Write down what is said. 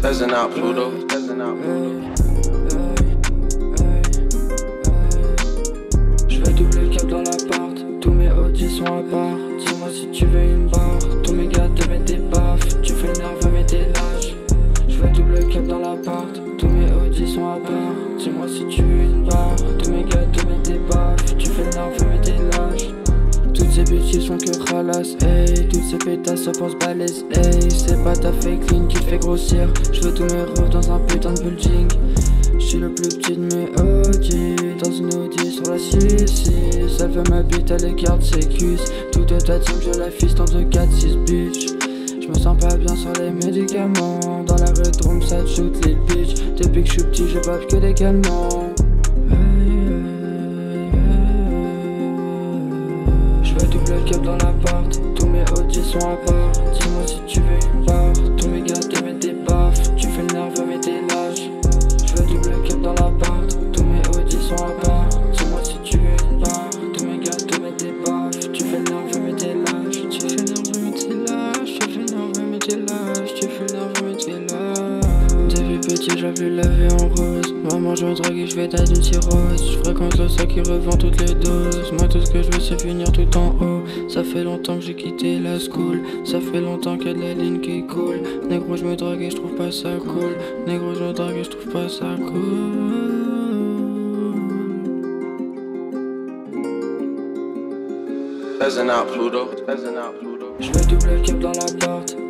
Peasant out Pluto. Peasant out Pluto. Je vais doubler le cap dans l'appart. Tous mes OG sont à part. Dis-moi si tu veux une barre. Tous mes gars te mettent des baffes. Tu fais le nerveux mais t'es lâche. Je vais doubler le cap dans l'appart. Tous mes OG sont à part. Dis-moi si tu veux une barre. Tous mes gars te mettent des baffes. Tu fais le nerveux mais t'es lâche. Toutes ces bitches sont que ralasse, hey. Toutes ces pétasses se pensent balèzes, hey. C'est pas ta fake ligne qui te fait grossir. Je veux tous mes refs dans un putain de building. J'suis le plus petit de mes OG. Dans une Audi sur la 6-6. Elle veut ma bite, elle écarte ses cuisses. Toute ta team, je la fiste en 2-4-6 bitch. J'me sens pas bien sur les médicaments. Dans la rue drum, ça te shoot les bitch. Depuis que j'suis petit, je bave que des calmants. J'veux double le cap dans l'appart. Tous mes OG sont à part. Dis-moi si tu veux une barre. Tous mes gars te mettent des baffes. Tu fais le nerveux mais t'es lâche. J'veux double le cap dans l'appart. Tous mes OG sont à part. Dis-moi si tu veux une barre. Tous mes gars te mettent des baffes. Tu fais le nerveux mais t'es lâche. Tu fais le nerveux mais t'es lâche. Tu fais le nerveux mais t'es lâche. Tu fais le nerveux mais t'es lâche. Depuis petit j'avais la vie en rose. Maman je drague et je fais taille de cirrhose. Je fréquente le sac qui revend toutes les doses. Moi tout ce que je veux c'est finir tout en haut. Ça fait longtemps que j'ai quitté la school. Ça fait longtemps qu'il y a de la ligne qui coule. Négro je me drague et je trouve pas ça cool. Négro je me drague et je trouve pas ça cool. Peasant out Pluto. Peasant out Pluto. Je vais doubler le cap dans l'appart.